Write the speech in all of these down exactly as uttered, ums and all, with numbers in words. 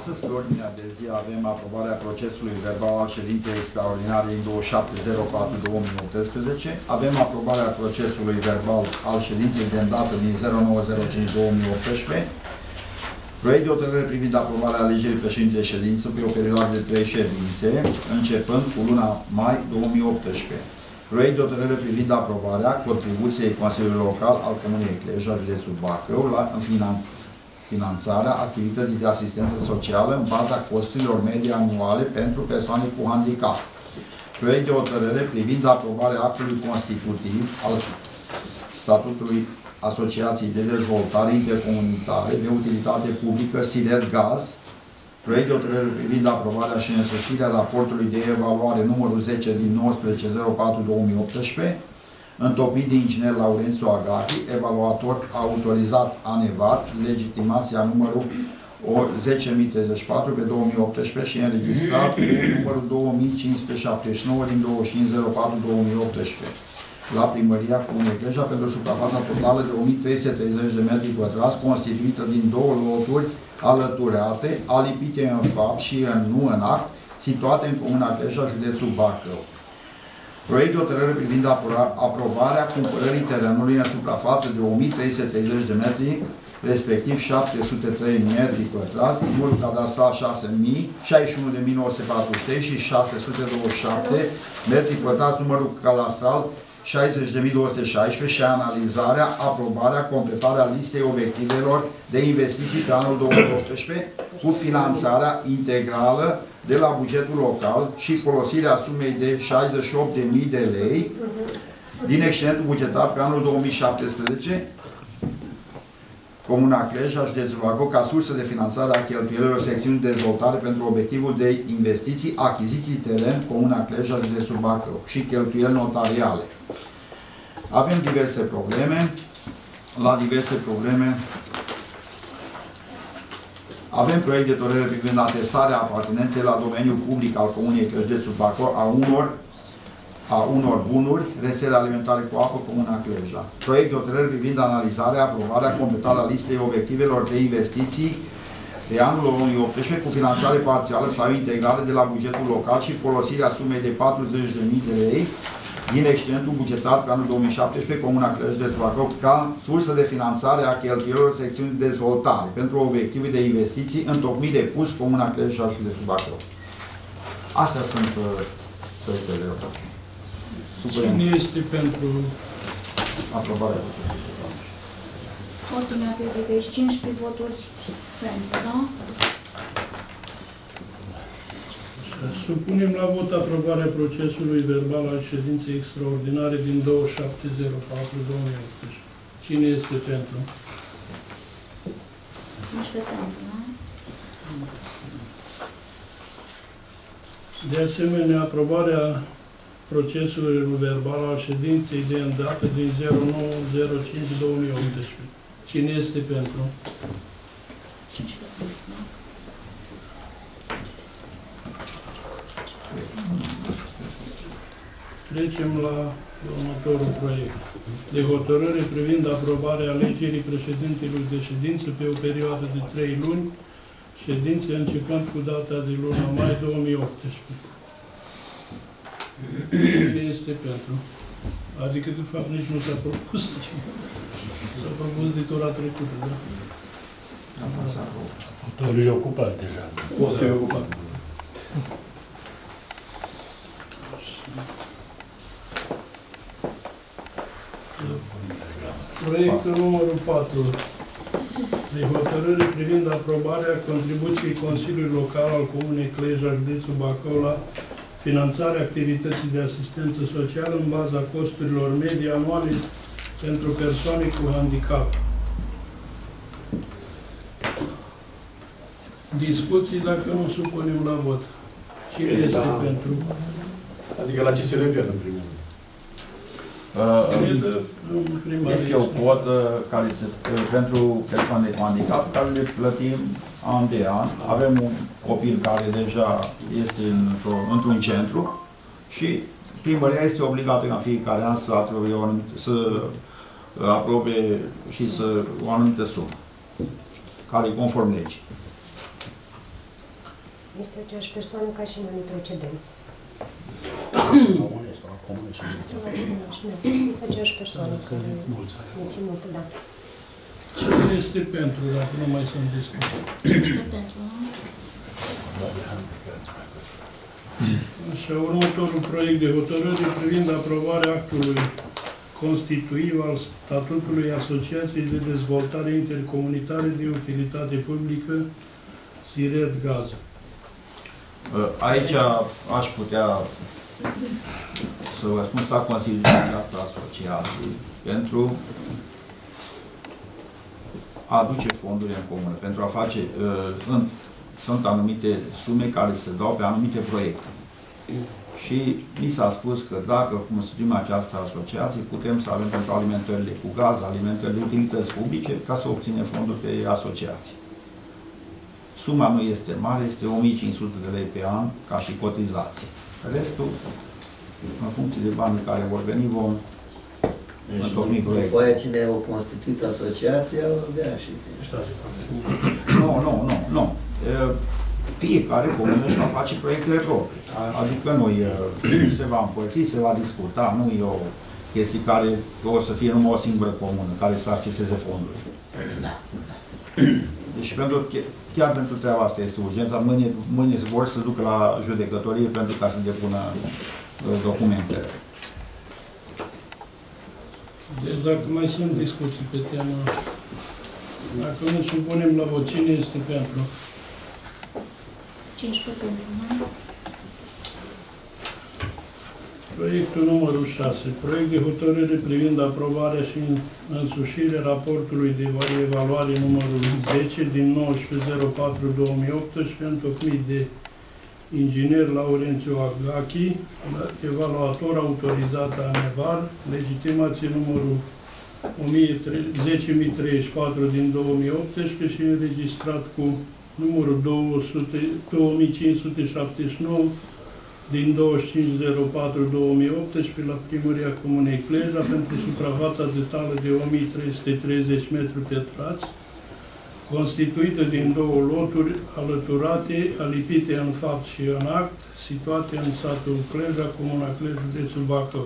Astăzi, pe ordinea de zi, avem aprobarea procesului verbal al ședinței extraordinare din douăzeci și șapte zero patru două mii optsprezece. Avem aprobarea procesului verbal al ședinței de îndată din zero nouă zero cinci două mii optsprezece. Proiect de hotărâre privind aprobarea alegerii președintei de ședință pe o perioadă de trei ședințe, începând cu luna mai două mii optsprezece. Proiect de hotărâre privind aprobarea contribuției Consiliului Local al Comunei Ecleja, județul Bacău, la finanțarea activității de asistență socială în baza costurilor medii anuale pentru persoane cu handicap. Proiect de hotărâre privind aprobarea actului constitutiv al statutului Asociației de Dezvoltare Intercomunitare de Utilitate Publică Sidet Gaz. Proiect de hotărâre privind aprobarea și însușirea raportului de evaluare numărul zece din nouăsprezece zero patru două mii optsprezece, întocmit de inginer Laurențiu Agapi, evaluator autorizat ANEVAT, legitimația numărul zece mii treizeci și patru pe două mii optsprezece și înregistrat cu numărul două mii cinci sute șaptezeci și nouă din douăzeci și cinci zero patru două mii optsprezece la Primăria Comunei Ecleja pentru suprafața totală de o mie trei sute treizeci de metri pătrați, constituită din două loturi alăturate, alipite în fapt și în nu în act, situate în Comuna Ecleja, județul Bacău. Proiect de hotărâre privind aprobarea cumpărării terenului în suprafață de o mie trei sute treizeci de metri, respectiv șapte sute trei metri pătrați, numărul cadastral șase mii, șaizeci și unu de mii nouă sute patruzeci și trei și șase sute douăzeci și șapte metri pătrați, numărul cadastral șaizeci de mii două sute șaisprezece și analizarea, aprobarea, completarea listei obiectivelor de investiții pe anul două mii optsprezece cu finanțarea integrală de la bugetul local și folosirea sumei de șaizeci și opt de mii de lei din excedentul bugetar pe anul două mii șaptesprezece, Comuna Ecleja, județul Bacău, ca sursă de finanțare a cheltuielilor secțiunii de dezvoltare pentru obiectivul de investiții, achiziții teren, Comuna Ecleja, județul Bacău și cheltuieli notariale. Avem diverse probleme. La diverse probleme avem proiect de hotărâre privind atestarea apartenenței la domeniul public al Comunei Ecleja, județul Bacău a unor a unor bunuri, rețele alimentare cu apă, Comuna Ecleja. Proiect de hotărâre privind analizarea, aprobarea, completarea listei obiectivelor de investiții de anul două mii optsprezece cu finanțare parțială sau integrală de la bugetul local și folosirea sumei de patruzeci de mii de lei din excedentul bugetar pe anul două mii șaptesprezece, Comuna Ecleja, județul Bacău, ca sursă de finanțare a cheltuielor secțiunii de dezvoltare pentru obiective de investiții întocmit de pus Comuna Ecleja, județul Bacău. Astea sunt proiectele de hotărâre. Cine este pentru aprobarea? Ordinea de zi, deci cincisprezece voturi pentru, da? Supunem la vot aprobarea procesului verbal al ședinței extraordinare din douăzeci și șapte zero patru două mii optsprezece. Cine este pentru? cincisprezece pentru, da? De asemenea, aprobarea procesului verbal al ședinței de îndată din zero nouă zero cinci două mii optsprezece. Cine este pentru? cincisprezece pentru, da? Trecem la următorul proiect de hotărâre privind aprobarea alegerii președintelui de ședință pe o perioadă de trei luni, ședințe începând cu data de luna mai două mii optsprezece. Cine este pentru? Adică, de fapt, nici nu s-a propus. S-a propus de tura trecută, da? Fotorul e ocupat deja. Postul e ocupat. Proiectul numărul patru de hotărâre privind aprobarea contribuției Consiliului Local al Comunei Ecleja, județul Bacău, la finanțarea activității de asistență socială în baza costurilor medii anuale pentru persoane cu handicap. Discuții dacă nu supunem la vot. Cine este da. pentru? Adică la ce se referă, în primul rând? Uh, este o cotă care se, pentru persoane cu handicap, care le plătim an de an. Avem un copil care deja este într-un într centru și primăria este obligată în fiecare an să, aprobe, să aprobe și să o anumită sumă, care e conform legii. Este aceeași persoană ca și în anii precedenți. La unde sau la comună și Este aceeași persoană care mulți ani. e ținută, da. Cine este pentru, dacă nu mai sunt discuții? cincisprezece pentru, da? Așa, următorul proiect de hotărâre privind aprobarea actului constitutiv al statutului Asociației de Dezvoltare Intercomunitară de Utilitate Publică Siret Gaz. Aici aș putea să vă spun, s-a considerat asta asociației pentru a aduce fonduri în comună, pentru a face, sunt, sunt anumite sume care se dau pe anumite proiecte. Și mi s-a spus că dacă constituim această asociație, putem să avem pentru alimentările cu gaz, alimentările utilități publice, ca să obținem fonduri pe asociație. Suma nu este mare, este o mie cinci sute de lei pe an, ca și cotizație. Restul, în funcție de banii care vor veni, vom întocmi proiectul. După aia cine o constituit asociația, o dea și Nu, nu, nu, nu. Fiecare comună își va face proiectele proprii. Adică nu se va împărți, se va discuta, nu e o chestie care o să fie numai o singură comună care să acceseze fonduri. Deci pentru, chiar pentru treaba asta este urgența. Mâine, mâine se vor să ducă la judecătorie pentru ca să depună documentele. Deci dacă mai sunt discuții pe tema, dacă nu supunem la vot, cine este pentru? cincisprezece pentru, da? Proiectul numărul șase. Proiect de hotărâre privind aprobarea și însușirea raportului de evaluare numărul zece din nouăsprezece zero patru două mii optsprezece întocmit de inginer Laurențiu Agachi, evaluator autorizat a ANEVAR, legitimație numărul zece mii treizeci și patru din două mii optsprezece și înregistrat cu numărul două mii cinci sute șaptezeci și nouă din douăzeci și cinci zero patru două mii optsprezece la Primăria Comunei Cleja pentru suprafața totală de o mie trei sute treizeci metri pătrați, constituită din două loturi alăturate, alipite în fapt și în act, situate în satul Cleja, Comuna Cleja, județul Bacău.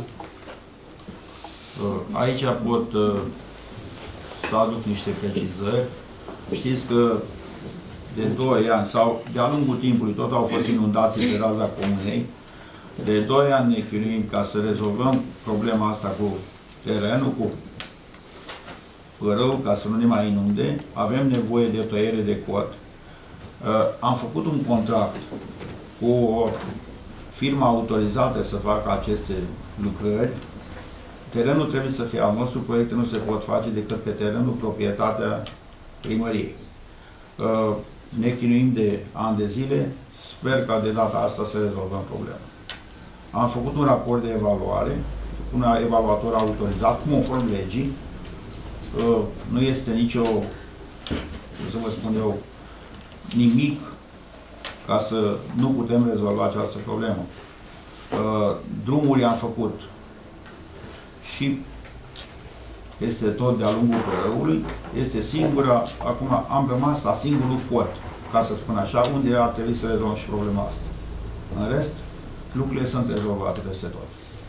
Aici pot să aduc niște precizări. Știți că de doi ani sau de-a lungul timpului tot au fost inundații pe raza comunei. De doi ani ne chinuim ca să rezolvăm problema asta cu terenul, cu părău, ca să nu ne mai inunde. Avem nevoie de tăiere de cot. Am făcut un contract cu o firmă autorizată să facă aceste lucrări. Terenul trebuie să fie al nostru, proiecte nu se pot face decât pe terenul proprietatea primăriei. Ne chinuim de ani de zile, sper ca de data asta să rezolvăm problema. Am făcut un raport de evaluare, un evaluator autorizat, conform legii. Nu este nicio, cum să vă spun eu, nimic ca să nu putem rezolva această problemă. Drumuri am făcut și este tot de-a lungul părăului, este singura, acum am rămas la singurul pot, ca să spun așa, unde ar trebui să rezolvăm și problema asta. În rest, lucrurile sunt rezolvate peste tot.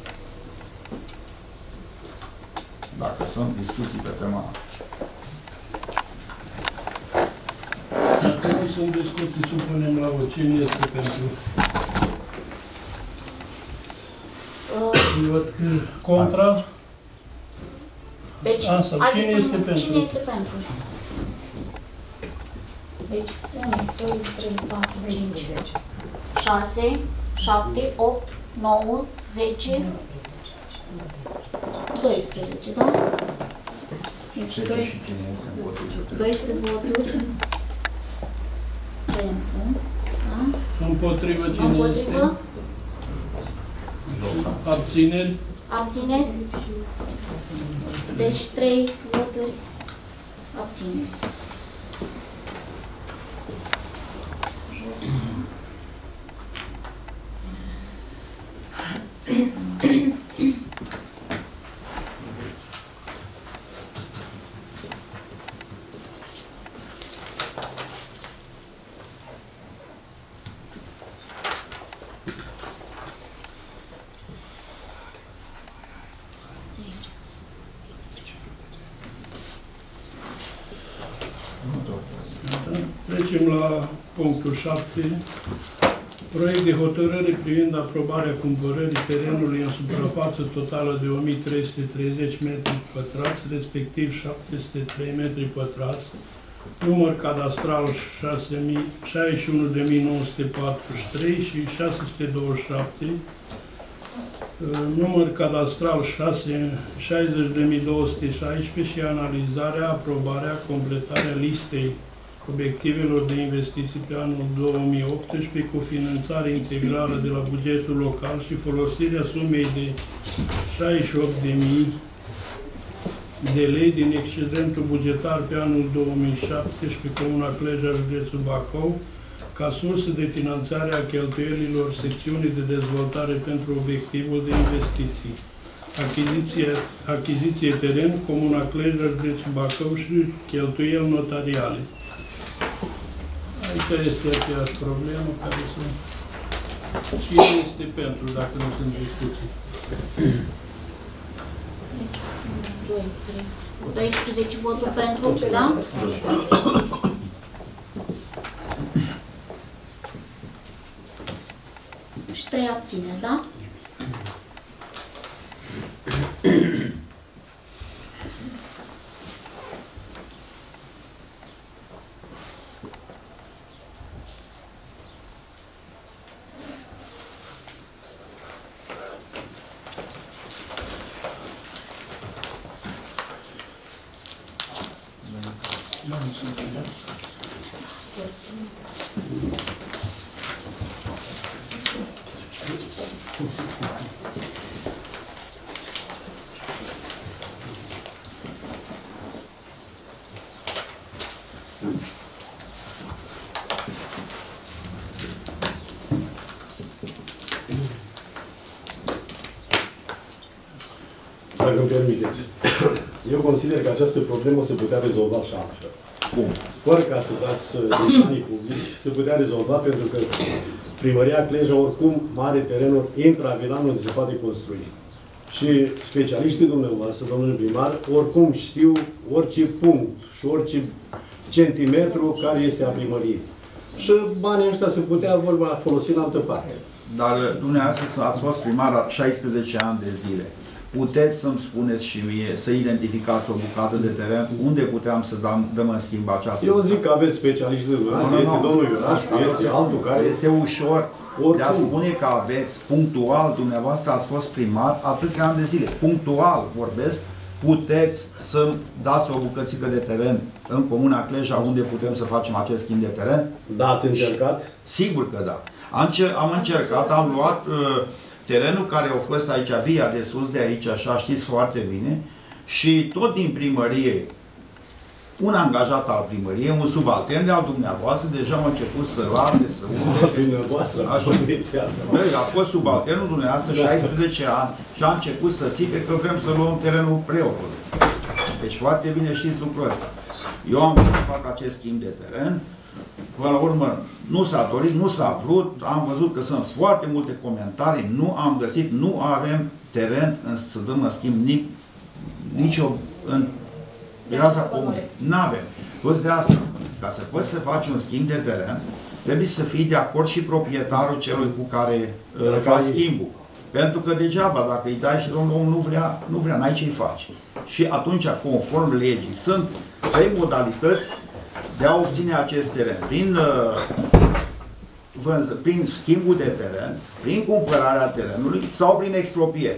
Dacă sunt discuții pe tema. Dacă nu sunt discuții, supunem la vot. Cine este pentru? Eu văd că contra. Deci, Asta, cine să este nu- pentru? Cine este pentru? Deci, unu, doi, trei, patru, cinci, șase, șapte, opt, nouă, zece, doisprezece, da? Deci, doisprezece voturi pentru, da? Împotrivă cine Împotrivă, este? Abțineri? abțineri? Deci, trei voturi abțineri. Trecem la punctul șapte. Proiect de hotărâre privind aprobarea cumpărării terenului în suprafață totală de o mie trei sute treizeci metri pătrați, respectiv șapte sute trei metri pătrați, număr cadastral șaizeci și unu de mii nouă sute patruzeci și trei și șase sute douăzeci și șapte, număr cadastral șaizeci de mii două sute șaisprezece și analizarea, aprobarea, completarea listei obiectivelor de investiții pe anul două mii optsprezece cu finanțare integrală de la bugetul local și folosirea sumei de șaizeci și opt de mii de lei din excedentul bugetar pe anul două mii șaptesprezece Comuna Cleja, județul Bacău, ca sursă de finanțare a cheltuielilor secțiunii de dezvoltare pentru obiectivul de investiții. Achiziție, achiziție teren, Comuna Cleja, județul Bacău și cheltuieli notariale. Aici este aceeași problemă care sunt. Cine este pentru, dacă nu sunt discuții? doi, trei, doisprezece voturi pentru, da? Și trei abțineri, da? Dacă îmi permiteți. Eu consider că această problemă se putea rezolva și altfel. Bun. Fără ca să dați din banii publici, se putea rezolva pentru că Primăria Cleja oricum are terenuri intravilan unde se poate construi. Și specialiștii dumneavoastră, domnule primar, oricum știu orice punct și orice centimetru care este a primăriei. Și banii ăștia se putea vorba folosi în altă parte. Dar dumneavoastră ați fost primar șaisprezece ani de zile. Puteți să-mi spuneți și mie, să identificați o bucată de teren unde puteam să dăm, dăm în schimb această Eu zic că aveți specialiști de dumneavoastră, este domnul Iurașcu, este altul care... Este ușor oricum. de a spune că aveți, punctual, dumneavoastră ați fost primar atâția ani de zile. Punctual vorbesc, puteți să dați o bucățică de teren în Comuna Cleja unde putem să facem acest schimb de teren? Da, ați încercat? Sigur că da. Am, cer, am încercat, am luat... Uh, terenul care a fost aici, via de sus de aici, așa știți foarte bine, și tot din primărie, un angajat al primăriei, un subaltern de al dumneavoastră, deja a început să larte, să urme. Dumneavoastră, a fost subalternul dumneavoastră șaisprezece ani și a început să țipe că vrem să luăm terenul preotului. Deci foarte bine știți lucrul ăsta. Eu am vrut să fac acest schimb de teren. Până la urmă, nu s-a dorit, nu s-a vrut, am văzut că sunt foarte multe comentarii, nu am găsit, nu avem teren în, să dăm în schimb nici, nici o, în raza comunei. N-avem. Toți de asta, ca să poți să faci un schimb de teren, trebuie să fii de acord și proprietarul celui cu care uh, faci schimbul. Pentru că degeaba, dacă îi dai și omul nu vrea, nu vrea, n-ai ce-i faci. Și atunci, conform legii, sunt trei modalități de a obține acest teren. Prin, vânză, prin schimbul de teren, prin cumpărarea terenului sau prin expropiere.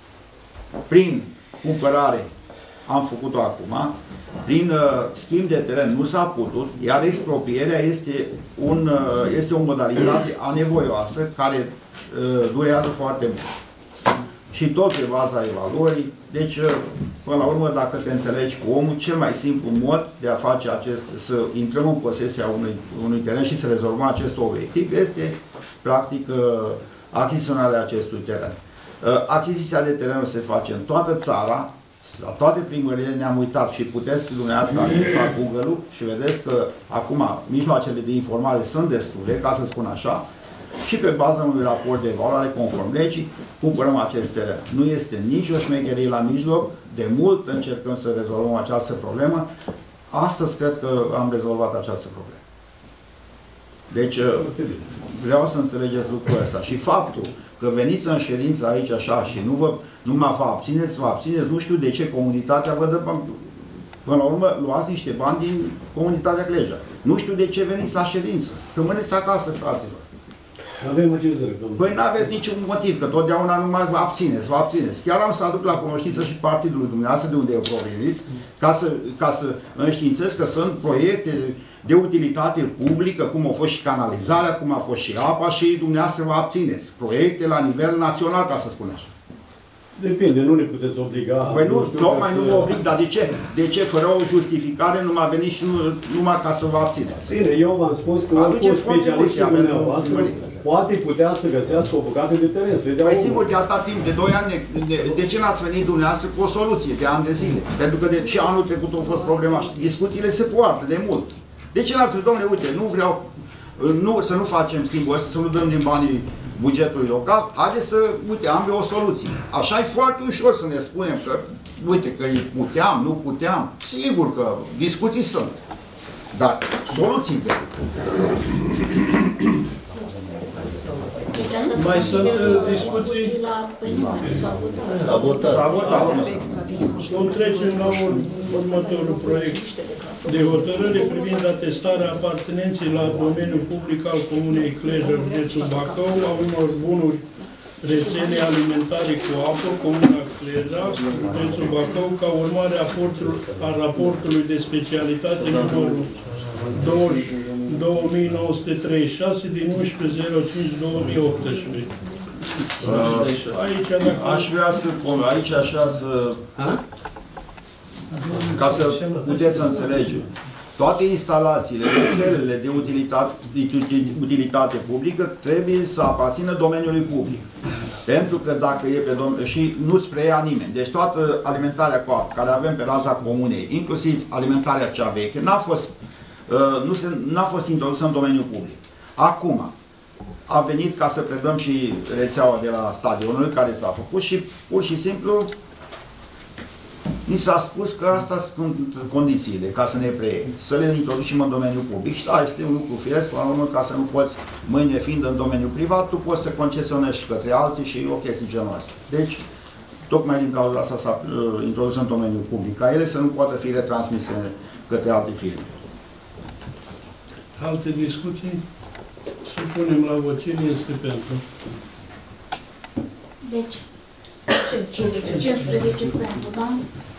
Prin cumpărare am făcut-o acum, prin uh, schimb de teren nu s-a putut, iar expropierea este, un, uh, este o modalitate anevoioasă care uh, durează foarte mult. Și tot pe baza evaluării. Deci, până la urmă, dacă te înțelegi cu omul, cel mai simplu mod de a face acest, să intrăm în posesia unui, unui teren și să rezolvăm acest obiectiv este, practic, achiziționarea acestui teren. Achiziția de terenuri se face în toată țara, la toate primările ne-am uitat și puteți dumneavoastră accesa Google-ul și vedeți că acum mijloacele de informare sunt destule, ca să spun așa, și pe baza unui raport de evaluare conform legii, cumpărăm acest teren. Nu este nici o șmecherie la mijloc, de mult încercăm să rezolvăm această problemă. Astăzi cred că am rezolvat această problemă. Deci, vreau să înțelegeți lucrul ăsta. Și faptul că veniți în ședință aici așa și nu vă, numai vă abțineți, vă abțineți, nu știu de ce comunitatea vă dă bani. Până la urmă, luați niște bani din comunitatea Cleja. Nu știu de ce veniți la ședință. Rămâneți acasă, fraților. Avem acizări, domnule. Păi n-aveți niciun motiv, că totdeauna numai vă abțineți, vă abțineți. Chiar am să aduc la cunoștință și partidului dumneavoastră de unde eu proveniți, ca să, ca să înștiințez că sunt proiecte de utilitate publică, cum a fost și canalizarea, cum a fost și apa, și dumneavoastră vă abțineți. Proiecte la nivel național, ca să spun așa. Depinde, nu ne puteți obliga. Păi nu, știu, tocmai să... nu vă oblig, dar de ce? De ce? Fără o justificare nu m-a venit și nu, numai ca să vă abțineți. Bine, eu v-am spus că oricum specialistul dumneavoastră poate putea să găsească o bucată de teren, să-i dea Păi omul. sigur, de atâta timp, de doi ani, de, de ce n-ați venit dumneavoastră cu o soluție de ani de zile? Pentru că de, și anul trecut a fost problema și discuțiile se poartă de mult. De ce n-ați venit, domnule, uite, nu vreau nu, să nu facem schimbul ăsta, să nu dăm din banii bugetului local, haideți să, uite, am eu o soluție. Așa e foarte ușor să ne spunem că, uite, că puteam, nu puteam. Sigur că discuții sunt, dar soluții de. Deci asta se Mai sunt consideră uh, discuții? discuții la părinți, s-au votat. S-a votat. S-a votat. Vom trece la ur- următorul proiect de hotărâre privind atestarea apartenenței la domeniul public al Comunei Cleja, județul Bacău, a unor bunuri rețele alimentare cu apă, Comuna Cleja, județul Bacău, ca urmare a, portul, a raportului de specialitate numărul două mii nouă sute treizeci și șase din unsprezece zero cinci două mii optsprezece. Aici, dacă... Aș vrea să, aici așa să, ca să puteți să înțelegeți, toate instalațiile, rețelele de utilitate, utilitate publică trebuie să aparțină domeniului public. Pentru că dacă e pe domeniul, și nu-ți preia nimeni. Deci toată alimentarea cu apă, care avem pe raza comunei, inclusiv alimentarea cea veche, n-a fost, nu se, n-a fost introdusă în domeniul public. Acum, a venit ca să predăm și rețeaua de la stadionul care s-a făcut și pur și simplu ni s-a spus că astea sunt condițiile ca să ne preie, să le introducem în domeniul public. Și da, este un lucru firesc, până la urmă, ca să nu poți, mâine fiind în domeniul privat, tu poți să concesionezi către alții și o chestie genul ăsta. Deci, tocmai din cauza asta s-a uh, introdus în domeniul public, ca ele să nu poată fi retransmise către alte firme. Alte discuții? Supunem la vot. Cine este pentru? Deci, cincisprezece pentru, da?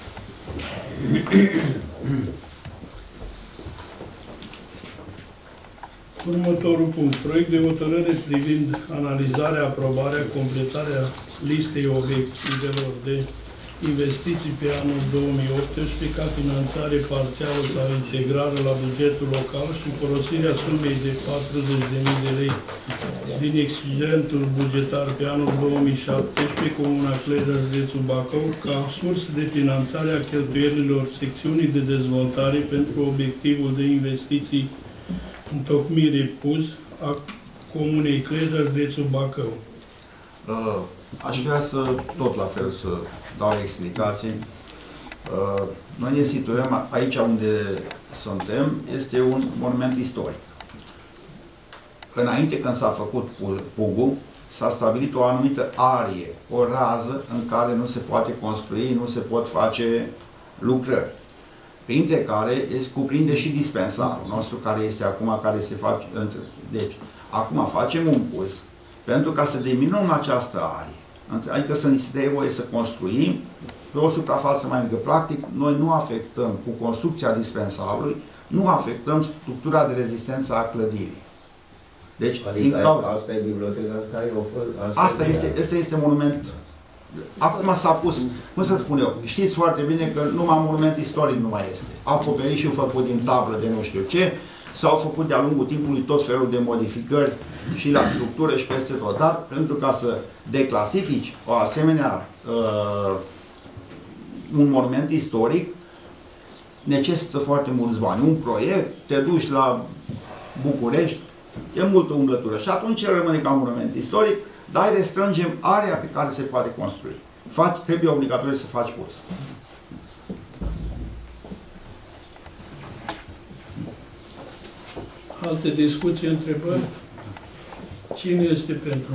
Următorul punct. Proiect de hotărâre privind analizarea, aprobarea, completarea listei obiectivelor de investiții pe anul două mii optsprezece ca finanțare parțială sau integrală la bugetul local și folosirea sumei de patruzeci de mii de lei din exigentul bugetar pe anul două mii șaptesprezece, Comuna Cleja, județul Bacău, ca sursă de finanțare a cheltuielilor secțiunii de dezvoltare pentru obiectivul de investiții întocmire pus a Comunei Cleja, județul Bacău. Uh, aș vrea să, tot la fel, să dau explicații. Uh, noi ne situăm aici unde suntem, este un monument istoric. Înainte, când s-a făcut pugul, s-a stabilit o anumită arie, o rază în care nu se poate construi, nu se pot face lucrări. Printre care se cuprinde și dispensarul nostru, care este acum, care se face. Deci, acum facem un puz pentru ca să diminuăm această arie. Adică să ni se dea voie să construim pe o suprafață mai mică. Practic, noi nu afectăm, cu construcția dispensarului, nu afectăm structura de rezistență a clădirii. Deci, adică din cauza... asta e biblioteca, asta e o Asta, asta este, este, este monument. Acum s-a pus, cum să spun eu, știți foarte bine că numai monument istoric nu mai este. Acoperișul făcut din tablă de nu știu ce, s-au făcut de-a lungul timpului tot felul de modificări și la structură și peste tot. Dar pentru ca să declasifici o asemenea uh, un monument istoric, necesită foarte mulți bani. Un proiect, te duci la București, e multă umblătură și atunci el rămâne ca un monument istoric, dar restrângem area pe care se poate construi. Faci, trebuie obligatoriu să faci pus. Alte discuții, întrebări? Cine este pentru?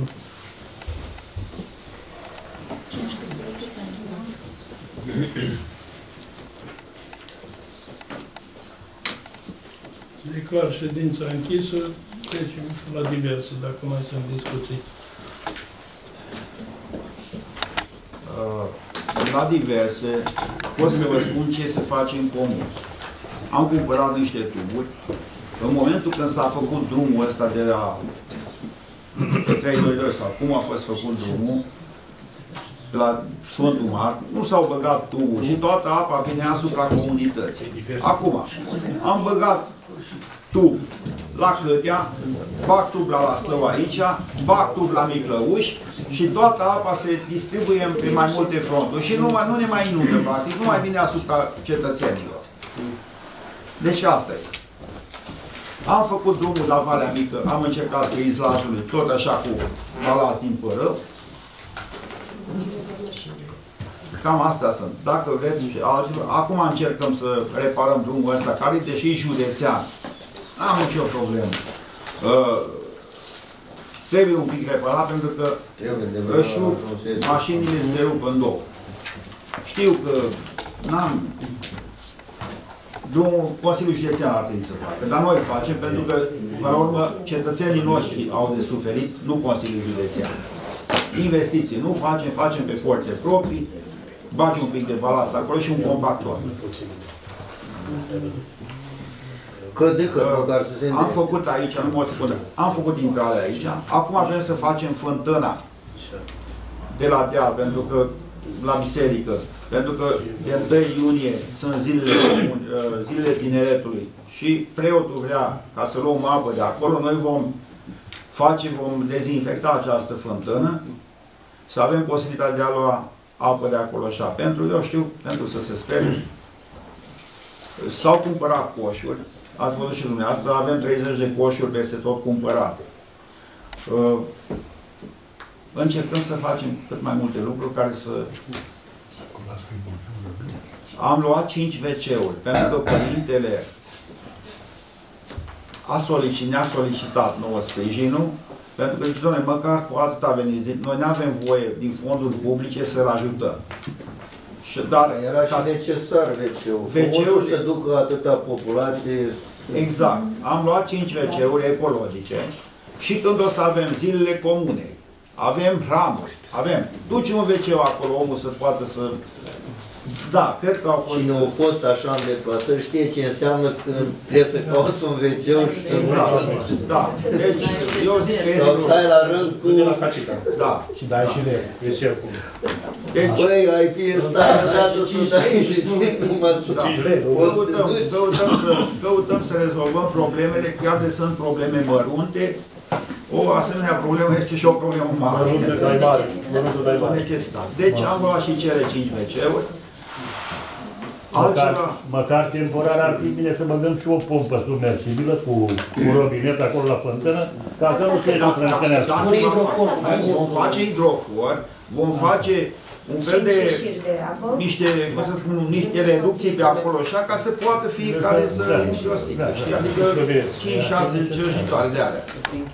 Declar ședința închisă. Trecem la diverse, dacă mai sunt discuții. Uh, La diverse, pot să vă spun ce se face în comun. Am cumpărat niște tuburi. În momentul când s-a făcut drumul ăsta de la trei doi doi sau cum a fost făcut drumul, la Sfântul Mar, nu s-au băgat tuburi și toată apa vine asupra comunității. Acum, am băgat tub la Câtea, bag tub la Laslău aici, bag tub la Miclăuș și toată apa se distribuie pe mai multe fronturi și nu, mai, nu ne mai inundă, practic, nu mai vine asupra cetățenilor. Deci asta e. Am făcut drumul la Valea Mică, am încercat spre Izlazului, tot așa cu balast din Părău. Cam astea sunt. Dacă vreți și altceva, acum încercăm să reparăm drumul ăsta, care, deși județean, n-am nicio problemă. Uh, trebuie un pic reparat, pentru că își rup, mașinile se rup în două. Știu că n-am... Drumul Consiliul Județean ar trebui să facă, dar noi facem, pentru că, până la urmă, cetățenii noștri au de suferit, nu Consiliul Județean. Investiții nu facem, facem pe forțe proprii, bagi un pic de balast acolo și un compactor. Cât de cât, măcar să se Am făcut aici, nu o secundă, am făcut intrarea aici, acum vrem să facem fântâna de la deal, pentru că, la biserică, pentru că de întâi iunie sunt zilele, zilele tineretului și preotul vrea ca să luăm apă de acolo, noi vom face, vom dezinfecta această fântână, să avem posibilitatea de a lua apă de acolo așa. Pentru, eu știu, pentru să se sperie, s-au cumpărat coșuri, ați văzut și dumneavoastră, avem treizeci de coșuri peste tot cumpărate. Uh, încercăm să facem cât mai multe lucruri care să... Am luat cinci ve ce-uri, pentru că părintele a solicitat, ne-a solicitat nouă sprijinul, pentru că, doamne, măcar cu atâta veniți, noi nu avem voie din fonduri publice să-l ajutăm. Și, dar, era și ca, necesar ve ce-ul. ve ce-ul să ducă atâta populație. Exact. Am luat cinci ve ce-uri ecologice și când o să avem zilele comune, avem ramuri, avem, duci un ve ce acolo, omul să poată să... Da, cred că au fost... Cine a fost așa în deplasări știe ce înseamnă când trebuie să cauți un ve ce și... Exact. Da. Deci, eu zic că sau este... stai la rând cu... Da. Și dai și de ve ce-ul. Deci, băi, ai fi în sală dată să dai și numai să... Căutăm, căutăm, să, căutăm să rezolvăm problemele, chiar de sunt probleme mărunte. O asemenea problemă este și o problemă mare. Deci am luat și cele cinci ve ce-uri. Măcar, măcar temporar ar fi bine să băgăm și o pompă submersibilă cu, cu robinet acolo la fântână, ca să nu se rătrântănească. Vom face hidrofor, vom face un fel de, niște, cum să spun, niște reducții pe acolo așa, ca să poată fiecare să umple o sticlă, știi? Adică cinci șase cerșitoare de alea.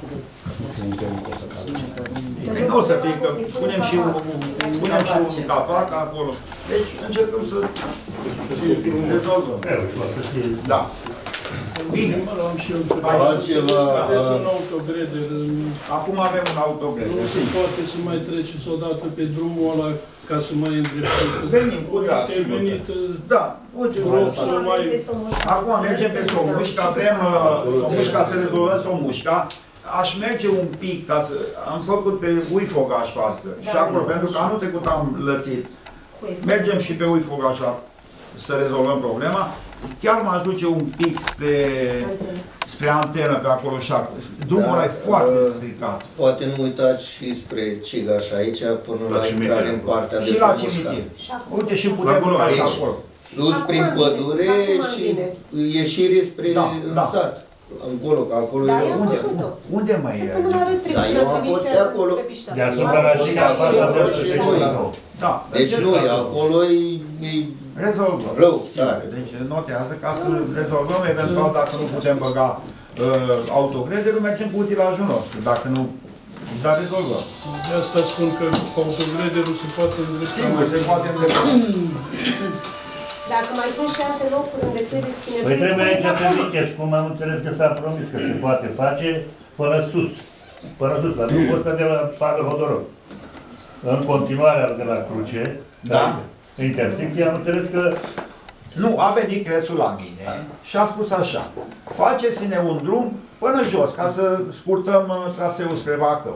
Păi nu o să fie, că punem și un, punem și un capac acolo. Deci încercăm să rezolvăm. Da. Bine. Altceva... Aveți un autogreder. Acum avem un autogreder. Nu se poate să mai treceți odată pe drumul ăla ca să mai intre. Venim, cu drag. Da, uite, acum mergem pe Somușca, vrem Somușca să rezolvăm Somușca. Aș merge un pic, ca să... Am făcut pe Uifogaș, parcă. Și acolo, pentru că anul trecut am lățit. Mergem și pe Uifogaș să rezolvăm problema. Chiar m-aș duce un pic spre, spre antenă pe acolo și acolo. Drumul ăla e foarte stricat. Poate nu uitați și spre Cigaș aici, până la intrare în partea de și la Somușca. cimitir. Uite, și putem urca și acolo. Sus prin pădure și ieșire spre sat. Încolo, că acolo da, e unde, unde mai e? Da, eu am fost pe acolo. Deasupra la Giga, fața de Da. Deci nu, acolo e rezolvăm. Rău, tare. Deci notează ca să rezolvăm, eventual dacă nu putem băga uh, autogrederul, mergem cu utilajul nostru. Dacă nu, dar rezolvăm. De asta spun că autogrederul se poate îndrepta. Sigur, se poate îndrepta. Dacă mai sunt și alte locuri unde credeți că ne Păi trebuie aici spuneți pe acolo. Miche și cum am înțeles că s-a promis că se poate face până sus. Până sus, la drumul ăsta de la Pagă Hodorov. În continuarea de la Cruce, Da. intersecția, am înțeles că Nu, a venit Crețul la mine și a spus așa: faceți-ne un drum până jos, ca să scurtăm uh, traseul spre Bacău.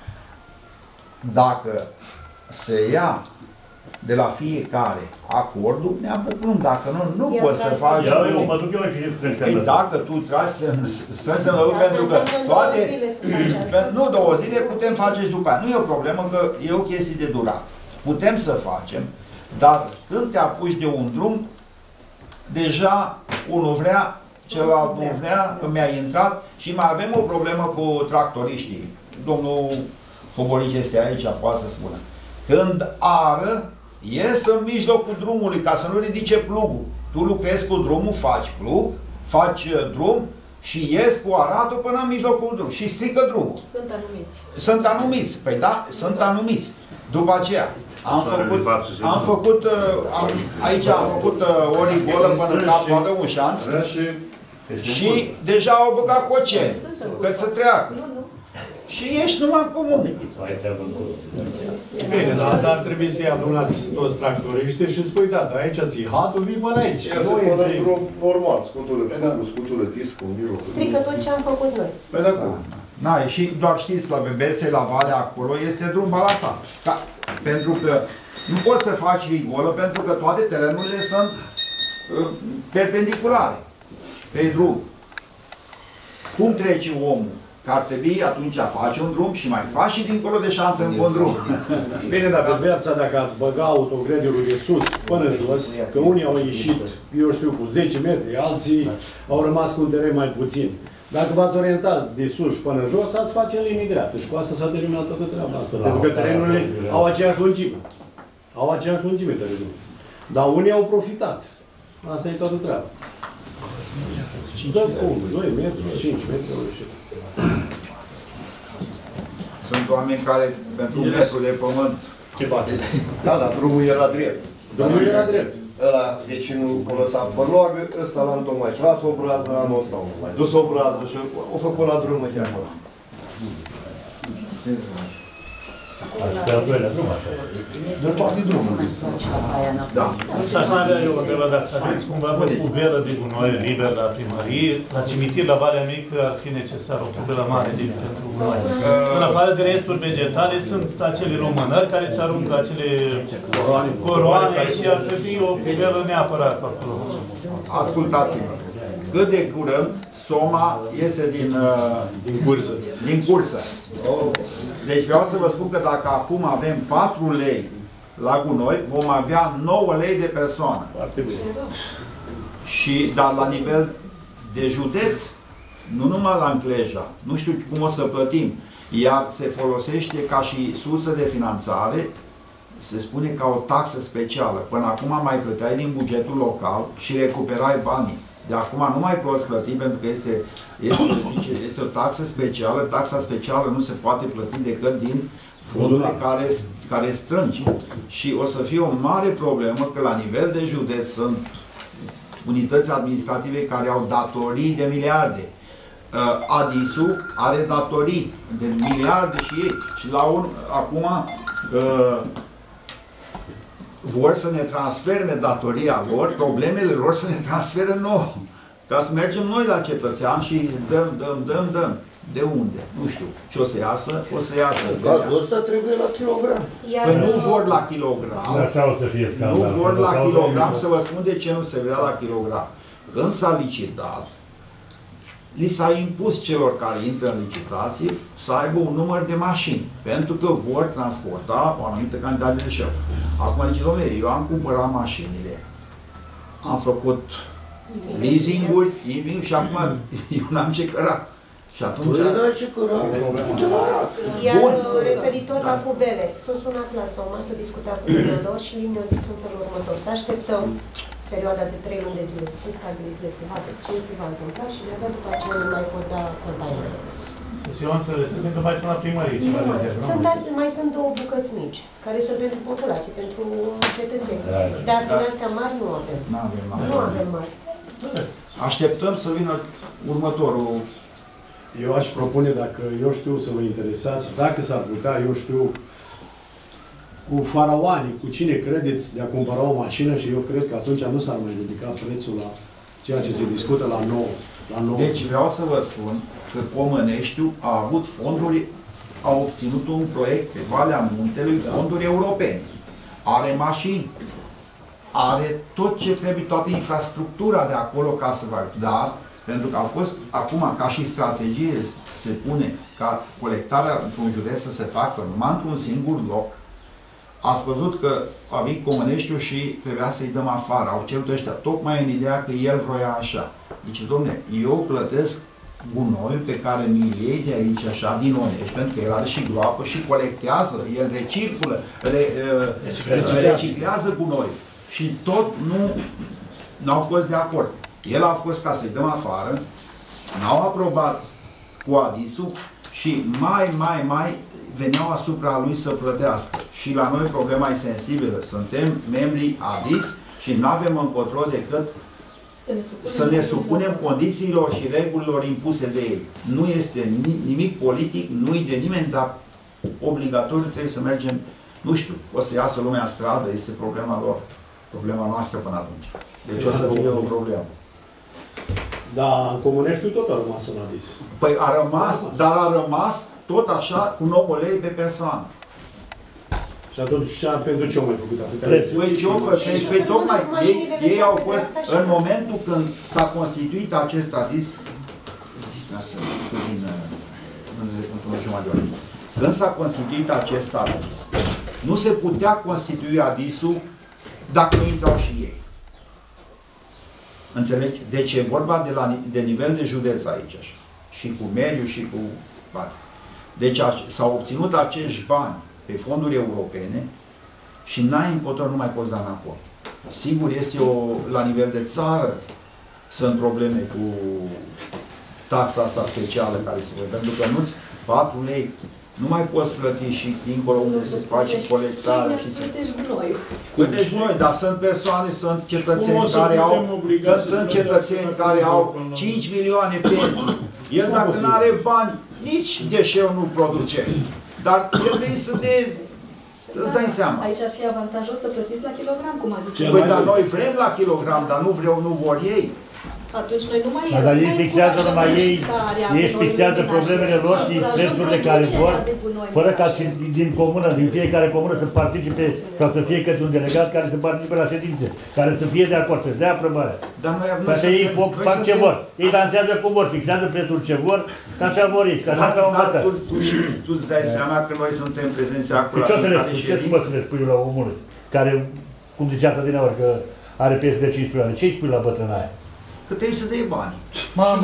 Dacă se ia de la fiecare acordul, ne apucăm. Dacă nu, nu Eu poți să vreau să faci iau eu, drum. mă duc eu și strâng Păi semnături. dacă tu tragi strângi semnături, Asta pentru că înseamnă în toate... două zile să faci asta. Pe- Nu două zile, putem face și după aia. Nu e o problemă, că e o chestie de durat. Putem să facem, dar când te apuci de un drum, deja unul vrea, celălalt nu vrea, că mi-a intrat și mai avem o problemă cu tractoriștii. Domnul Hoborici este aici, poate să spună. Când ară, ies în mijlocul drumului, ca să nu ridice plugul. Tu lucrezi cu drumul, faci plug, faci uh, drum și ies cu aratul până în mijlocul drumului și strică drumul. Sunt anumiți. Sunt anumiți. Păi da, sunt anumiți. După aceea, am făcut, am făcut, uh, am, aici am făcut uh, o rigolă până în cap, toată un șanț și deja au băgat coceni, că să treacă. Și ești numai în comun. Bine, dar asta ar trebui să-i adunați toți tractoriștii și spui, da, dar aici ții hatul, vii până aici. Ea se pune în drum normal, scutură plugul, scutură discul, în mijlocul. Strică tot ce am făcut noi. Păi da, cum? Na, și doar știți, la Beberțe, la Valea acolo, este drum balasat. Ca, pentru că nu poți să faci rigolă, pentru că toate terenurile sunt uh, perpendiculare pe drum. Cum trece omul? Că ar trebui atunci faci un drum și mai faci și dincolo de șansă în un drum. Bine, dar pe viața, dacă ați băga autogrederul de sus până jos, că unii au ieșit, eu știu, cu zece metri, alții au rămas cu un teren mai puțin. Dacă v-ați orientat de sus până jos, ați face în linii dreapte. Și cu asta s-a terminat toată treaba asta. Pentru că terenurile au aceeași lungime. Au aceeași lungime terenurile. Dar unii au profitat. Asta e toată treaba. Dă cum? doi metri, cinci metri, nu știu. Sunt oameni care, pentru un metru de pământ, Ce bate? Da, dar drumul era drept. Drumul era drept. Ăla, vecinul o lăsat bărloagă, ăsta l-a întocmai și las o brază, anul ăsta o mai dus o brază și o făcut la drumul chiar acolo. Aș pe al doilea drum așa. De toate drumurile. da. Să aș mai avea eu o belă, dacă aveți cumva o pubelă de gunoi liber la primărie, la cimitir, la Valea Mică, ar fi necesar o pubelă mare de, pentru gunoi. În afară de resturi vegetale, sunt acele lumânări care se aruncă, acele coroane și ar trebui o pubelă neapărat acolo. Ascultați-mă. Cât de curând, Soma iese din, uh, Din cursă. din cursă. Deci vreau să vă spun că dacă acum avem patru lei la gunoi, vom avea nouă lei de persoană. Foarte bine. Și, dar la nivel de județ, nu numai la Încleja, nu știu cum o să plătim, iar se folosește ca și sursă de finanțare, se spune ca o taxă specială. Până acum mai plăteai din bugetul local și recuperai banii. De acum nu mai poți plăti pentru că este, este, este o taxă specială. Taxa specială nu se poate plăti decât din fondurile care, care strângi. Și o să fie o mare problemă că la nivel de județ sunt unități administrative care au datorii de miliarde. Uh, Adisu are datorii de miliarde și ei. Și la un, acum uh, vor să ne transfere datoria lor, problemele lor să ne transfere nouă. Ca să mergem noi la cetățean și dăm, dăm, dăm, dăm. De unde? Nu știu. Ce o să iasă? O să iasă. Gazul ăsta trebuie la kilogram. Iar Că nu vor la kilogram. Așa o să fie scandal. Nu vor la Sau kilogram, de- să vă spun de ce nu se vrea la kilogram. Când s-a licitat, li s-a impus celor care intră în licitație să aibă un număr de mașini, pentru că vor transporta o anumită cantitate de șef. Acum zice, domnule, eu am cumpărat mașinile, am făcut leasing-uri, și acum eu n-am ce căra. Și atunci... Păi da, ce curat. Iar Bun. referitor Da. la pubele, s-a sunat la Soma, s-a discutat cu dumnealor și li ne-au zis în felul următor. Să așteptăm perioada de trei luni de zile să se stabilizeze, să vadă ce se va întâmpla și de după aceea nu mai pot da containere. Deci eu am înțeles, să zic că mai sunt la primărie ceva Nu, rezervă. sunt astea, mai sunt două bucăți mici, care sunt pentru populație, pentru cetățeni. Dar din astea mari nu avem. Nu avem Nu avem mari. Așteptăm să vină următorul. Eu aș propune, dacă eu știu să vă interesați, dacă s-ar putea, eu știu, cu faraoanii, cu cine credeți de a cumpăra o mașină și eu cred că atunci nu s-ar mai ridica prețul la ceea ce se discută la nouă. La nouă. Deci vreau să vă spun că Comăneștiul a avut fonduri, a obținut un proiect pe Valea Muntelui, fonduri europene. Are mașini, are tot ce trebuie, toată infrastructura de acolo ca să facă. Dar, pentru că a fost, acum, ca și strategie, se pune ca colectarea într-un județ să se facă numai într-un singur loc. Ați văzut că a venit Comăneștiul și trebuia să-i dăm afară. Au cerut ăștia, tocmai în ideea că el vroia așa. Deci, dom'le, eu plătesc gunoiul pe care mi-l iei de aici, așa, din Onești, pentru că el are și groapă și colectează, el recirculă, re, uh, reciclează gunoiul. Și tot nu n-au fost de acord. El a fost ca să-i dăm afară, n-au aprobat cu Adisul și mai, mai, mai veneau asupra lui să plătească. Și la noi problema e sensibilă. Suntem membri Adis și nu avem încotro decât Să ne supunem, să ne supunem condițiilor și regulilor impuse de ei. Nu este nimic politic, nu e de nimeni, dar obligatoriu trebuie să mergem, nu știu, o să iasă lumea în stradă, este problema lor. Problema noastră până atunci. Deci o să fie o problemă. Da, în Comăneștiul tot a rămas în Adis. Păi a rămas, dar a rămas tot așa cu nouă lei pe persoană. Și atunci, pentru ce au mai făcut atâtea? Păi ce au făcut? Păi tocmai ei, ei au fost, în momentul când s-a constituit acest Adis, zic ca să vină într-o jumătate de oră. Când s-a constituit acest Adis, nu se putea constitui Adisul dacă nu intrau și ei. Înțelegi? Deci e vorba de, la, de nivel de județ aici. Așa. Și cu mediu și cu bani. Deci s-au obținut acești bani pe fonduri europene și n-ai încotro, nu mai poți da înapoi. Sigur, este o, la nivel de țară, sunt probleme cu taxa asta specială care se vede, pentru că nu-ți patru lei, nu mai poți plăti și dincolo unde se face colectarea și se... Plătești gunoiul. Plătești noi, dar sunt persoane, sunt cetățeni care au, că sunt cetățeni care au cinci milioane pensii. El dacă nu are bani, nici deșeu nu produce. Dar el trebuie să de... Îți dai seama. Aici ar fi avantajos să plătiți la kilogram, cum a zis. Păi, dar noi vrem la kilogram, dar nu vreau, nu vor ei. Atunci noi nu mai Da, dar ei fixează numai ei, ei își fixează problemele lor și prețurile care vor, fără ca din comună, din fiecare comună să participe sau să fie către un delegat care să participe la ședințe, care să fie de acord, să dea aprobarea. Că așa ei fac ce vor. Ei dansează cum vor, fixează prețul ce vor, că așa vor ei, că așa s-au învățat. Dar tu îți dai seama că noi suntem prezenți acolo la fiecare ședință. Ce să mă spui la omul care, cum ziceați adineauri, că are peste cincisprezece ani, ce îi spui la bătrâna aia? Că trebuie să dai banii. Mamă,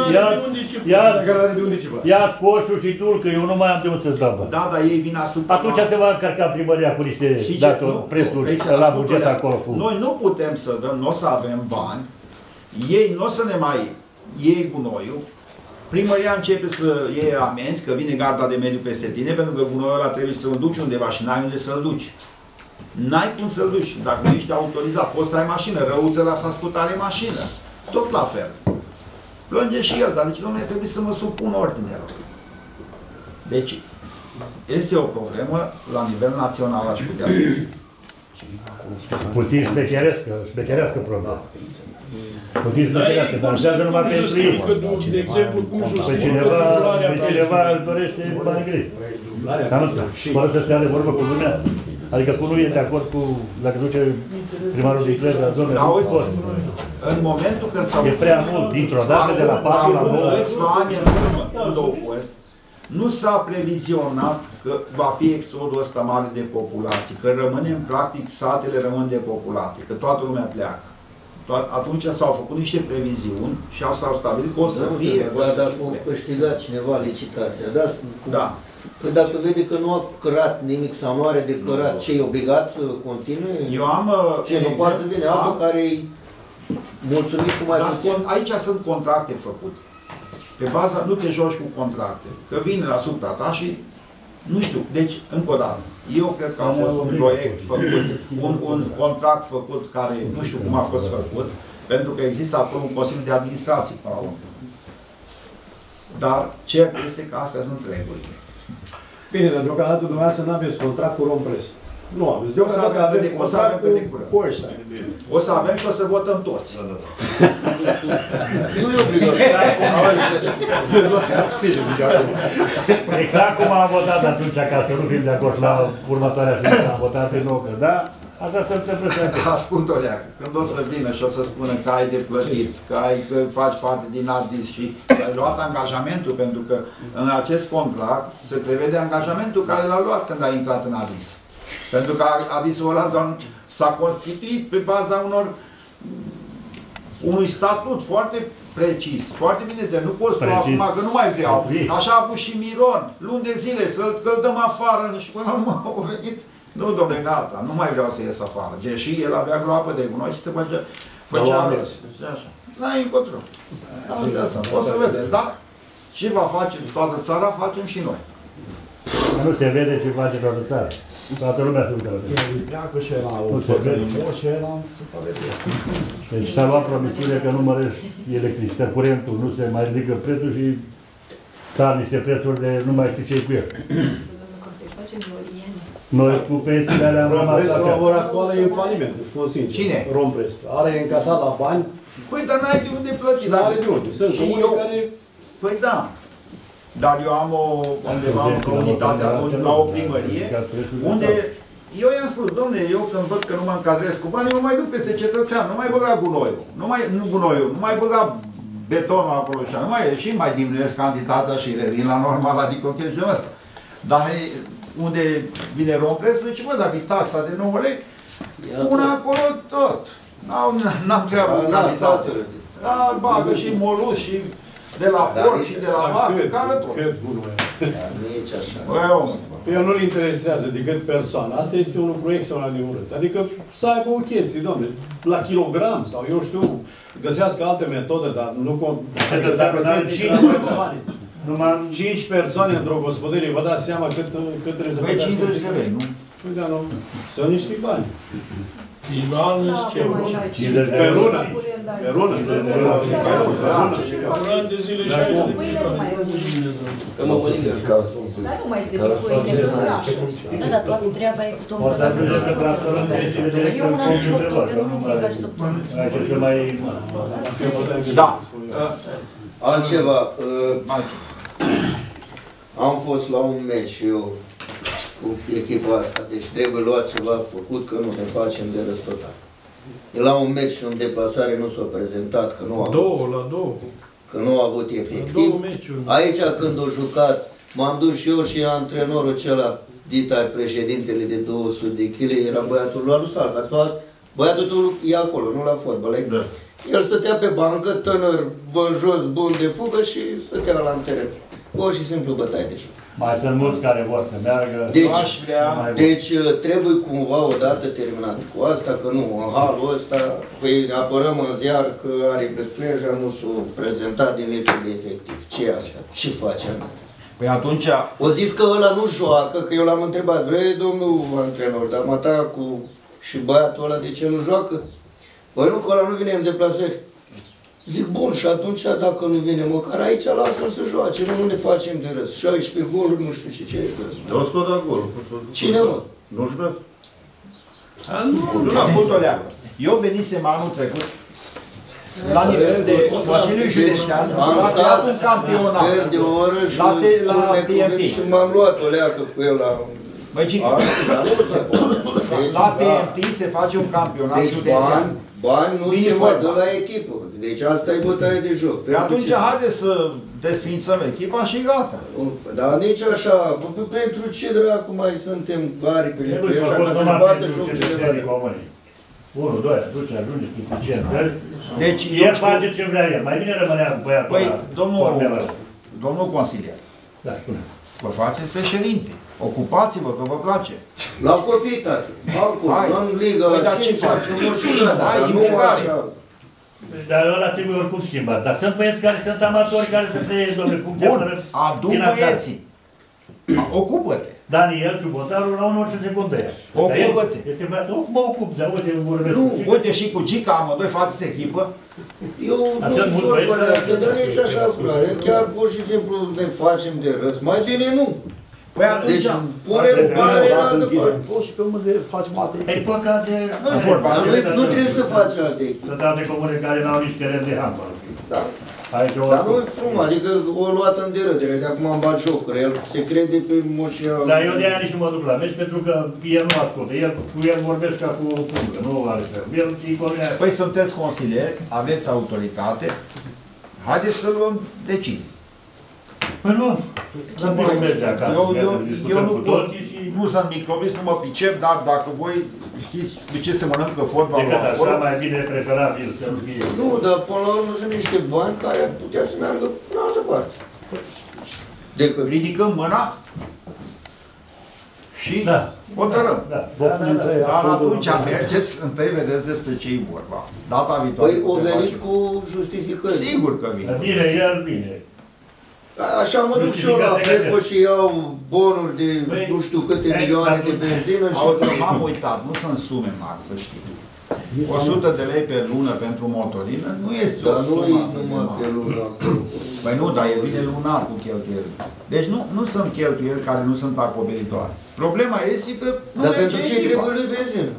ia-ți coșul și tu, că eu nu mai am de unde să-ți dau bani. Da, dar ei vin asupra Atunci se va încărca primăria cu niște prețuri la buget acolo. Noi nu putem să dăm, nu o să avem bani, ei nu o să ne mai iei gunoiul, primăria începe să iei amenzi, că vine garda de mediu peste tine, pentru că gunoiul ăla trebuie să-l duci undeva și n-ai unde să-l duci. N-ai cum să-l duci, dacă nu ești autorizat. Poți să ai mașină, răuță la s-a are mașină. Tot la fel. Plânge și el, dar deci, domnule, trebuie să mă supun ordinelor. Deci, este o problemă la nivel național, aș putea spune. Puțin șmecherescă, șmecherescă problemă. Puțin șmecherescă, dar înseamnă numai pentru ei. De exemplu, cum Pe cineva, pe cineva își dorește bani grei. Cam asta. Fără să stea de vorbă cu lumea. Adică cu nu e de acord cu, dacă duce primarul de Clej, la zonă, nu pot. În momentul când s-au... E prea mult, dintr-o dată, de la patru la nouă. Acum câțiva ani în urmă, când au fost, nu s-a previzionat că va fi exodul ăsta mare de populație, că rămânem, practic, satele rămân depopulate, că toată lumea pleacă. Atunci s-au făcut niște previziuni și s-au stabilit că o să fie... Dar dacă a câștigat cineva licitația, dar... Da. Că dacă vede că nu a cărat nimic sau nu are declarat ce e obligat să continue, eu am, ce nu poate să vine altul care mulțumit cu mai Dar puțin? spun, aici sunt contracte făcute. Pe baza, nu te joci cu contracte. Că vine asupra ta și, nu știu, deci, încă o dată, eu cred că a fost un proiect făcut, un, un contract făcut care, nu știu cum a fost făcut, pentru că există acolo un Consiliu de Administrație, până la urmă. Dar cert este că astea sunt regulile. Bine, dar deocamdată dumneavoastră nu aveți contract cu Rompress. Nu aveți. Deocamdată avem contract cu ăștia. O să avem și o să votăm toți. Nu e obligatoriu. Exact cum am votat atunci, ca să nu fim de acord la următoarea ședință, am votat din nou, că da, așa se întâmplă. Ascult-o, Leacă, când o să vină și o să spună că ai de plătit, că, ai, că faci parte din Adis și ți-ai luat angajamentul, pentru că în acest contract se prevede angajamentul care l-a luat când a intrat în Adis. Pentru că Adisul ăla s-a constituit pe baza unor unui statut foarte precis, foarte bine, de nu poți lua acum că nu mai vreau. Așa a avut și Miron, luni de zile, să-l dăm afară și până la urmă au venit. Nu, domnule, gata, nu mai vreau să ies afară. Deși el avea groapă de gunoi și se făcea... făcea așa. N-ai încotro. Asta, o să vedeți, da? Ce va face toată țara, facem și noi. Nu se vede ce face toată țara. Toată lumea se uită la tine. Pleacă și la o fătărimă și la în supraveghere. Deci s-a luat promisiune că nu mărești electricitate, curentul, nu se mai ridică prețul și sar niște prețuri de nu mai știi ce-i cu el. Noi cu pensiile alea am rămas Rompress așa. la ora actuală e în faliment, îți spun sincer. Cine? Rompress. Are încasat la bani. Păi, dar n-ai de unde plăti. Nu are de unde. Sunt comune care... Păi da. Dar eu am o, undeva în comunitate, la o primărie, unde eu i-am spus, dom'le, eu când văd că nu mă încadrez cu bani, mă mai duc peste cetățean, nu mai băga gunoiul, nu mai, nu gunoiul, nu mai băga betonul acolo și nu mai și mai diminuez cantitatea și revin la normal, adică o chestie asta. Dar unde vine Rompress, zice, bă, dacă e taxa de nouă lei, pune acolo tot. N-am treabă cu calitate. Bagă și molus și de la porc și de la vacă, care tot. Cât gunoi. Nici așa. Pe el nu-l interesează decât persoana. Asta este un lucru extraordinar de urât. Adică să aibă o chestie, dom'le, la kilogram sau eu știu, găsească alte metode, dar nu... Dacă sunt cinci persoane, cinci persoane într-o gospodărie, vă dați seama cât, cât trebuie să Păi cincizeci de lei, nu? Păi da, nu. Sunt niște bani. Ivalnus ce? Pe lună. Pe lună. Un an de zile și Că mă mănâncă. Dar nu mai trebuie pâine pe oraș. Da, dar toată treaba e cu domnul ăsta că nu se poate să fiecare săptămână. Eu un an scot tot, eu nu fiecare săptămână. Da. Altceva. Am fost la un meci și eu cu echipa asta, deci trebuie luat ceva făcut, că nu ne facem de râs total. La un meci în deplasare nu s-a prezentat, că nu a avut, două, la două. că nu a avut efectiv. Aici când a jucat, m-am dus și eu și antrenorul acela, Dita, președintele de două sute de kilograme, era băiatul lui Alusal, dar toat, băiatul e acolo, nu la fotbal. Da. El stătea pe bancă, tânăr, vânjos, bun de fugă și stătea la teren. Pur și simplu bătaie de joc. Mai sunt mulți care vor să meargă. Deci, deci trebuie cumva odată terminat cu asta, că nu, în halul ăsta, păi apărăm în ziar că are Cluj nu s-a prezentat din lipsă de efectiv. Ce e asta? Ce facem? Păi atunci... O zis că ăla nu joacă, că eu l-am întrebat, băi, domnul antrenor, dar măta cu și băiatul ăla de ce nu joacă? Păi nu, că ăla nu vine în deplasări. Zic, bun, și atunci dacă nu vine măcar aici, lasă-l să joace, nu ne facem de râs. șaisprezece goluri, nu știu și ce e. Eu o scot golul. Cine, mă? Nu știu. Nu, ascult o leagă. Eu venisem anul trecut la nivel de Consiliul Județean, am stat un campionat de oră și la T M P. Și m-am luat o leacă cu el la... Băi, Gică, la T M P se face un campionat județean. Bani nu se mai dă la echipă. Deci asta e bătaie de joc. Pe atunci haideți să desfințăm echipa și gata. Dar nici așa, pentru ce dracu mai suntem aripile pe așa, ca să ne bată joc cineva. unu, doi, duce, ajunge suficientări. Deci el face ce vrea el. Mai bine rămânea băiatul ăla. Păi, domnul, domnul consilier, da, spuneți. Vă faceți președinte. Ocupați-vă, că vă place. La copii, tati. Alcool, în liga, la ce faci? Hai, implicare. Dar ăla trebuie oricum schimbat. Dar sunt băieți care sunt amatori, care să preie, domnule, funcția Bun, fără adu finanțare. băieții. Ocupă-te. Daniel Ciubotarul la un orice secundă ea. Ocupă-te. Este băiat, "Oh, mă ocup, dar uite, vorbesc Nu, cu Gica." uite și cu Gica, amândoi faceți echipă. Eu Dar nu sunt mulți vorba băieți de care- asta, dar nici așa, frate. Chiar pur și simplu ne facem de râs. Mai bine nu. Păi atunci, Deci punem bani în altă parte. Poți și pe urmă de facem alte E păcat de... Dar nu- Nu trebuie să faci alte. Sunt alte comune care n-au nici teren de handbal. Da. Aici o... Dar nu e frumos, adică o luat în derădere, de acum am bat jocuri, el se crede pe moșia... Dar eu de aia nici nu mă duc la meci, pentru că el nu ascultă. El, cu el vorbește ca cu publică, nu are fel. El și convine. păi sunteți consilieri, aveți autoritate, haideți să luăm decizii. Păi nu, să putem merge acasă, Eu, eu, să eu discutăm nu cu pot, toții și... nu sunt microbist, nu mă pricep, dar dacă voi știți de ce se mănâncă fotbalul Decât acolo, așa, mai bine preferabil să nu fie... Nu, dar până la urmă sunt niște bani care ar putea să meargă în altă parte. Decât ridicăm mâna și Da. hotărâm. Da, da, da, da. Dar atunci mergeți, întâi vedeți despre ce e vorba. Data viitoare. Păi o putem venit face. cu justificări. Sigur că vine. Dar bine, el vine. Așa mă duc și eu la Preco și iau bonuri de Păi, nu știu câte ai- milioane de atunci- benzină și... Auzi, m-am uitat, nu sunt sume mari, să știi. o sută de lei pe lună pentru motorină nu este Dar o nu sumă e atât de numai mare. pe lună. Păi nu, dar e vine lunar cu cheltuieli. Deci nu, nu sunt cheltuieli care nu sunt acoperitoare. Problema este că nu Dar merge pentru ce echipa. trebuie lui benzină?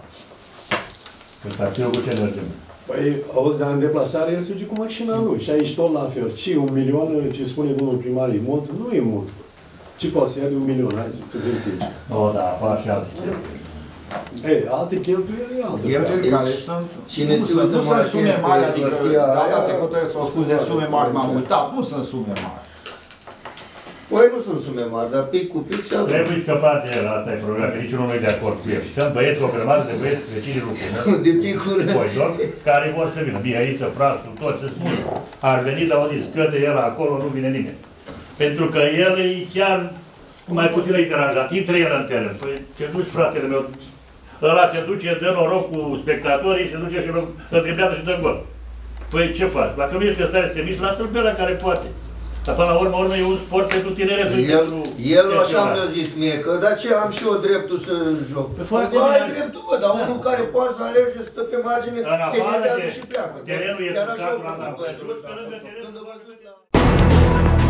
Că taxiul cu ce mergem? Păi, auzi, dar în deplasare el se duce cu mașina lui și aici tot la fel. Ce, un milion, ce spune domnul primar, e mult? Nu e mult. Ce poate să ia de un milion? Hai să fim sinceri. O, da, apar și alte cheltuieli. Ei, alte cheltuieli, alte. Cheltuieli care sunt, Cine nu se sunt, uită nu mai sunt atent sume pe mari, adică hârtia data aia, trecută s-au spus de sume mari, m-am uitat, nu sunt sume mari. Păi nu sunt sume mari, dar pic cu pic se adună. Trebuie scăpat de el, asta e problema, că niciunul nu e de acord cu el. Și sunt băieți, o grămadă de băieți vecinii lui Cună, De picuri. voi doar, care vor să vină. Mihăiță, Frastu, toți sunt mulți. Ar veni, dar au zis, scăde el acolo, nu vine nimeni. Pentru că el e chiar mai puțin îi deranjat, intră el în teren. Păi ce duci, fratele meu? Ăla se duce, dă noroc cu spectatorii, se duce și îl driblează și dă gol. Păi ce faci? Dacă nu ești în stare să te miști, lasă-l pe ăla care poate. Dar până la urmă, urmă e un sport pentru tineretul. El, el așa mi-a zis mie, că de ce am și eu dreptul să joc. Păi foarte Bă, ai bine. dreptul, bă, dar unul care poate să alerge, stă pe margine, În se afară netează de și pleacă. terenul e Chiar așa tușat au până făcut la băiatul plus, ăsta. pe lângă teren. Când a văzut la...